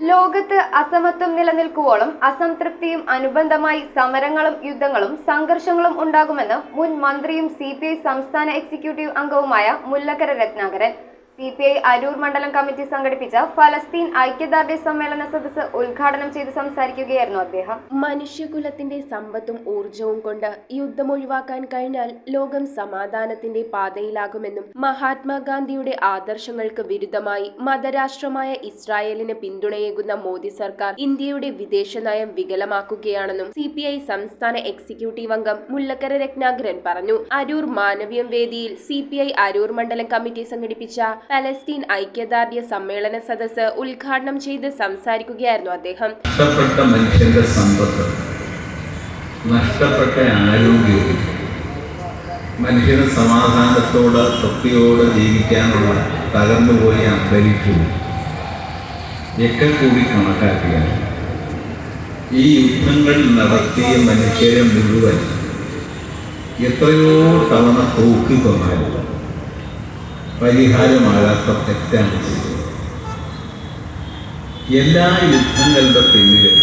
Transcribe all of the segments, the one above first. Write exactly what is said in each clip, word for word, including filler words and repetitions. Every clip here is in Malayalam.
ലോകത്ത് അസമത്വം നിലനിൽക്കുവോളം അസംതൃപ്തിയും അനുബന്ധമായി സമരങ്ങളും യുദ്ധങ്ങളും സംഘർഷങ്ങളും ഉണ്ടാകുമെന്ന് മുൻ മന്ത്രിയും സി പി ഐ സംസ്ഥാന എക്സിക്യൂട്ടീവ് അംഗവുമായ Mullakkara Ratnakaran C P I Aroor മണ്ഡലം കമ്മിറ്റി സംഘടിപ്പിച്ച ഫലസ്തീൻ ഐക്യദാർഢ്യ സമ്മേളന സദസ്സ് ഉദ്ഘാടനം ചെയ്ത് സംസാരിക്കുകയായിരുന്നു അദ്ദേഹം. മനുഷ്യകുലത്തിന്റെ സമ്പത്തും ഊർജവും കൊണ്ട് യുദ്ധം ഒഴിവാക്കാൻ കഴിഞ്ഞാൽ ലോകം സമാധാനത്തിന്റെ പാതയിലാകുമെന്നും മഹാത്മാഗാന്ധിയുടെ ആദർശങ്ങൾക്ക് വിരുദ്ധമായി മതരാഷ്ട്രമായ ഇസ്രായേലിന് പിന്തുണയേകുന്ന മോദി സർക്കാർ ഇന്ത്യയുടെ വിദേശ നയം വികലമാക്കുകയാണെന്നും സി പി ഐ സംസ്ഥാന എക്സിക്യൂട്ടീവ് അംഗം മുല്ലക്കര രത്നാകരൻ പറഞ്ഞു. അരൂർ മാനവീയം വേദിയിൽ സി പി ഐ അരൂർ മണ്ഡലം കമ്മിറ്റി സംഘടിപ്പിച്ച ഫലസ്തീൻ ഐക്യദാർഢ്യ സമ്മേളന സദസ്സ് ഉദ്ഘാടനം ചെയ്ത് സംസാരിക്കുകയായിരുന്നു അദ്ദേഹം. നഷ്ടപ്പെട്ട മനുഷ്യന്റെ സമ്പത്ത്, നഷ്ടപ്പെട്ട ആരോഗ്യവും, മനുഷ്യന് സമാധാനത്തോട് തൃപ്തിയോട് ജീവിക്കാനുള്ള തകർന്നുപോയ അന്തരീക്ഷവും ഒക്കെ കൂടി കണക്കാക്കിയാണ് ഈ യുദ്ധങ്ങൾ നടത്തിയ മനുഷ്യരെ മുഴുവൻ എത്രയോ തവണ തൂക്കി തന്നാലും പരിഹാരമാകാത്ത തെറ്റാണ് ചെയ്തത്. എല്ലാ യുദ്ധങ്ങളുടെ പിന്നിലും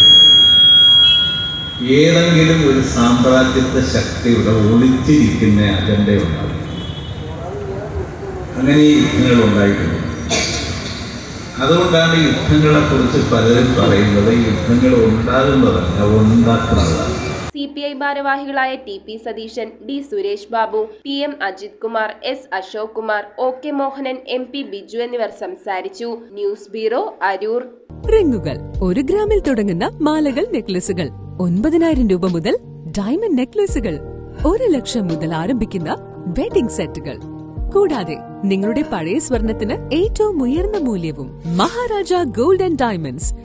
ഏതെങ്കിലും ഒരു സാമ്രാജ്യത്വ ശക്തിയുടെ ഒളിച്ചിരിക്കുന്ന അജണ്ടയുണ്ടാകും. അങ്ങനെ ഈ യുദ്ധങ്ങൾ ഉണ്ടായിട്ടുണ്ട്. അതുകൊണ്ടാണ് യുദ്ധങ്ങളെ കുറിച്ച് പലരും പറയുന്നത് യുദ്ധങ്ങൾ ഉണ്ടാകുന്നതല്ല, ഉണ്ടാക്കുന്നതാണ്. സി പി ഐ ഭാരവാഹികളായ T P Satheesan, D Suresh Babu, P M Ajith Kumar, S Ashok Kumar, O K Mohanan, M P Biju എന്നിവർ സംസാരിച്ചു. News bureau, Aroor. റിങ്ങുകൾ ഒരു ഗ്രാമിൽ തുടങ്ങുന്ന മാലകൾ, നെക്ലസുകൾ ഒൻപതിനായിരം രൂപ മുതൽ ഡയമണ്ട് നെക്ലസുകൾ, ഒരു ലക്ഷം മുതൽ ആരംഭിക്കുന്ന വെഡിംഗ് സെറ്റുകൾ, കൂടാതെ നിങ്ങളുടെ പഴയ സ്വർണത്തിന് ഏറ്റവും ഉയർന്ന മൂല്യവും. Maharaja gold and diamonds